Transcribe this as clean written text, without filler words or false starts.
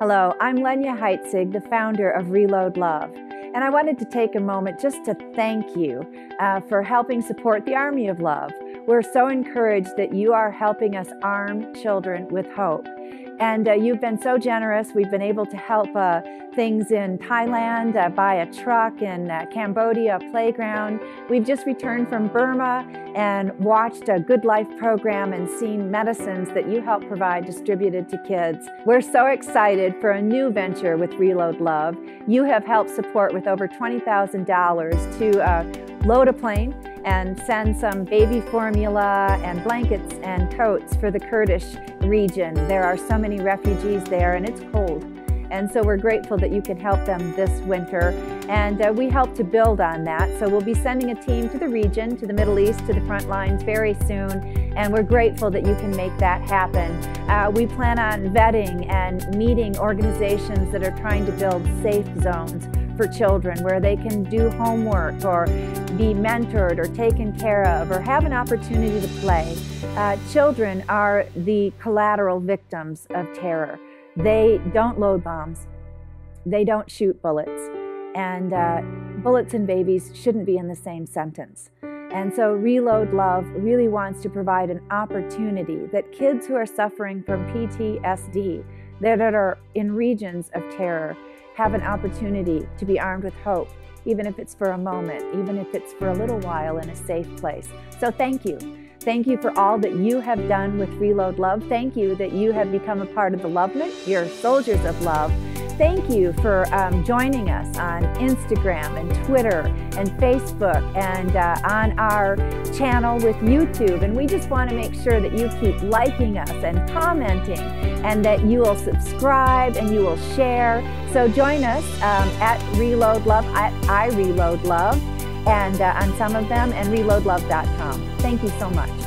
Hello, I'm Lenya Heitzig, the founder of Reload Love, and I wanted to take a moment just to thank you for helping support the Army of Love. We're so encouraged that you are helping us arm children with hope. And you've been so generous. We've been able to help things in Thailand, buy a truck, in Cambodia, a playground. We've just returned from Burma and watched a Good Life program and seen medicines that you help provide distributed to kids. We're so excited for a new venture with Reload Love. You have helped support with over $20,000 to load a plane and send some baby formula and blankets and coats for the Kurdish region. There are so many refugees there and it's cold. And so we're grateful that you can help them this winter. And we help to build on that. So we'll be sending a team to the region, to the Middle East, to the front lines very soon. And we're grateful that you can make that happen. We plan on vetting and meeting organizations that are trying to build safe zones for children where they can do homework or be mentored or taken care of or have an opportunity to play. Children are the collateral victims of terror. They don't load bombs. They don't shoot bullets. And bullets and babies shouldn't be in the same sentence. And so Reload Love really wants to provide an opportunity that kids who are suffering from PTSD, that are in regions of terror, have an opportunity to be armed with hope, even if it's for a moment, even if it's for a little while in a safe place. So thank you. Thank you for all that you have done with Reload Love. Thank you that you have become a part of the Lovelet. You're soldiers of love. Thank you for joining us on Instagram and Twitter and Facebook and on our channel with YouTube. And we just want to make sure that you keep liking us and commenting and that you will subscribe and you will share. So join us at Reload Love, at I Reload Love, and on some of them, and reloadlove.com. Thank you so much.